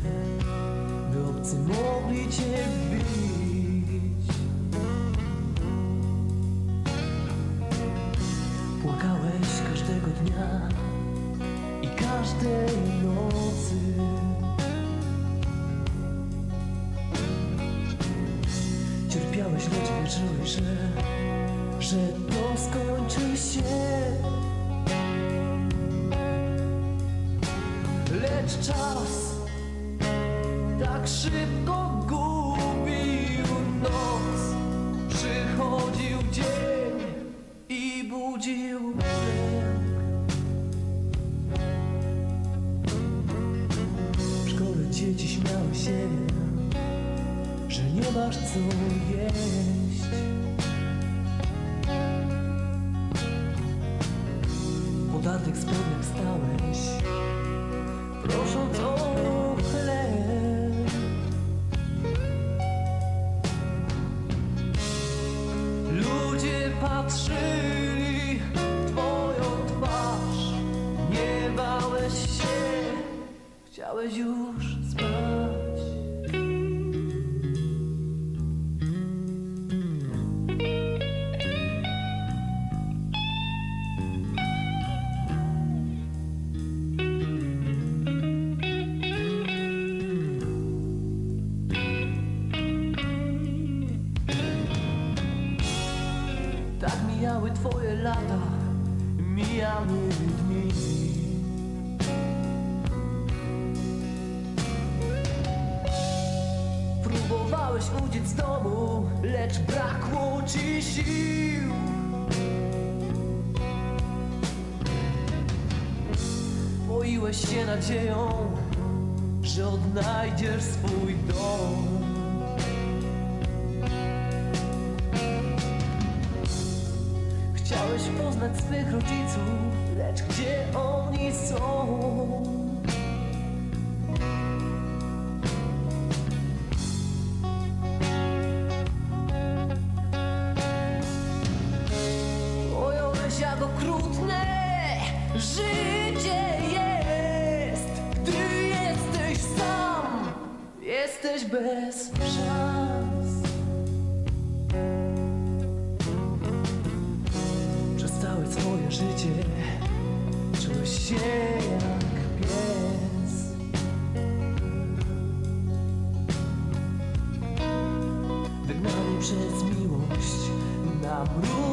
by obcy mogli cię bić. Płakałeś każdego dnia i każdej nocy. Cierpiałeś, lecz wierzyłeś, że to skończy się. Lecz czas tak szybko gubił noc. Przychodził dzień i budził lęk. W szkole dzieci śmiały się, że nie masz co jeść. W podartych spodniach stałeś, prosząc o chleb. Ludzie patrzyli w twoją twarz, nie bałeś się, chciałeś już spać. Tak mijały twoje lata, mijały dni. Próbowałeś uciec z domu, lecz brakło ci sił. Boiłeś się nadzieją, że odnajdziesz swój dom. Chciałeś poznać swych rodziców, lecz gdzie oni są? Pojąłeś, jak okrutne życie jest, gdy jesteś sam, jesteś bez szans. Całe swoje życie czułeś się jak pies. Wygnany przez miłość na mróz.